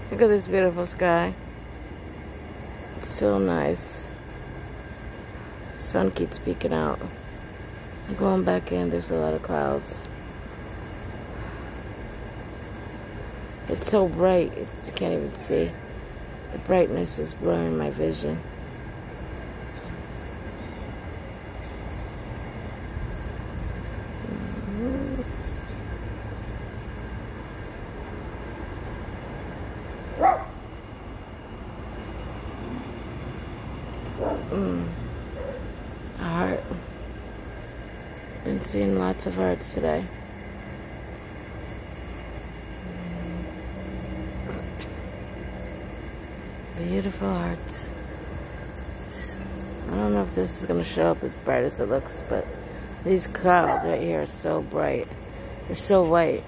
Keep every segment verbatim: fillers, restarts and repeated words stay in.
Look at this beautiful sky. It's so nice. Sun keeps peeking out. I'm going back in, there's a lot of clouds. It's so bright, it's, you can't even see. The brightness is blurring my vision. Mm. A heart. Been seeing lots of hearts today. Beautiful hearts. I don't know if this is going to show up as bright as it looks, but these clouds right here are so bright. They're so white.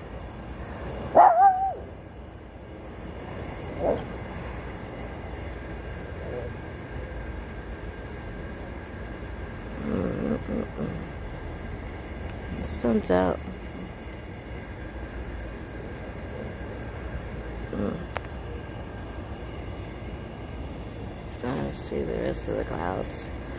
Mm-mm-mm. The sun's out. Mm. Trying to see the rest of the clouds.